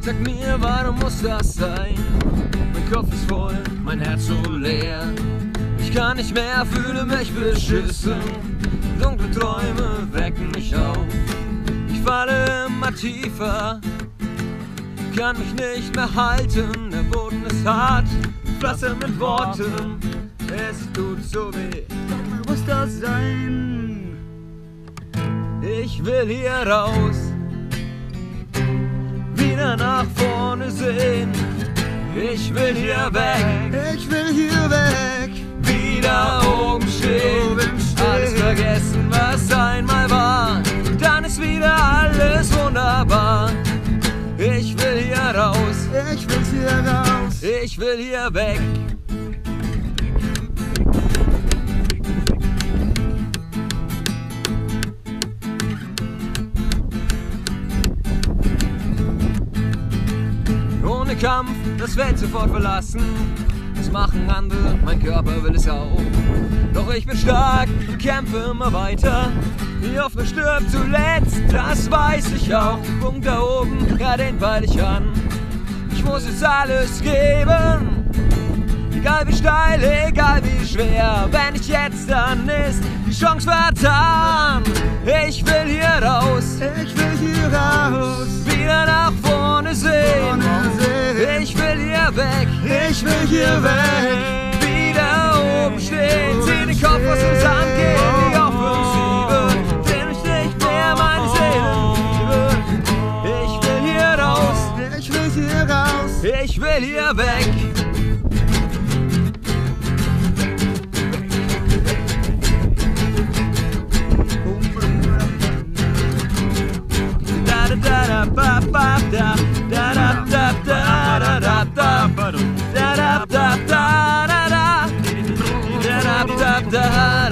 Sag mir, warum muss das sein? Mein Kopf ist voll, mein Herz so leer. Ich kann nicht mehr, fühle mich beschissen. Dunkle Träume wecken mich auf. Ich falle immer tiefer, kann mich nicht mehr halten. Der Boden ist hart, Pflaster mit Worten. Es tut so weh, sag mal, muss das sein? Ich will hier raus, wieder nach vorne sehen. Ich will hier weg, Ich will hier weg, wieder oben stehen. Alles vergessen, was einmal war, dann ist wieder alles wunderbar. Ich will hier raus, ich will hier raus. ich will hier weg. Ohne Kampf das Feld sofort verlassen. Das machen andere, mein Körper will es auch. Doch ich bin stark und kämpfe immer weiter. Die Hoffnung stirbt zuletzt, das weiß ich auch. Den Punkt da oben, ja, den peil ich an. Ich muss jetzt alles geben, egal wie steil, egal wie schwer. Wenn nicht jetzt, dann ist die Chance vertan. Ich will hier raus, Ich will hier raus, wieder nach vorne sehen. Ich will hier weg, ich will hier weg, wieder oben stehen. Zieh den Kopf aus dem Sand, geh in die Offensive. Dreh mich nicht mehr, meine Seele. Ich will hier raus, ich will hier raus. ich will hier weg. Da da da ba ba da da da da da da da da da da da da da da da da da